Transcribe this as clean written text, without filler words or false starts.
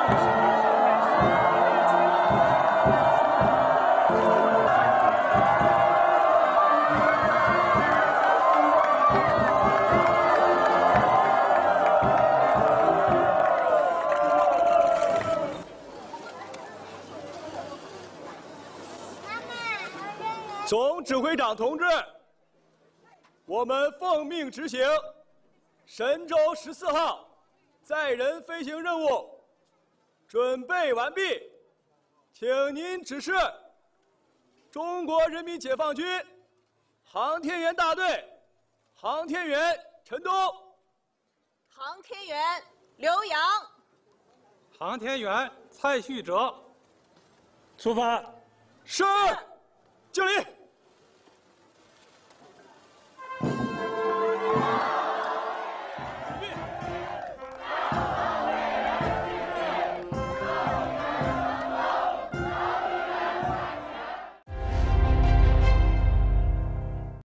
总指挥长同志，我们奉命执行神舟14号载人飞行任务，准备完毕，请您指示中国人民解放军航天员大队航天员陈东、 航天员刘洋、 航天员蔡旭哲，出发。 是，敬礼。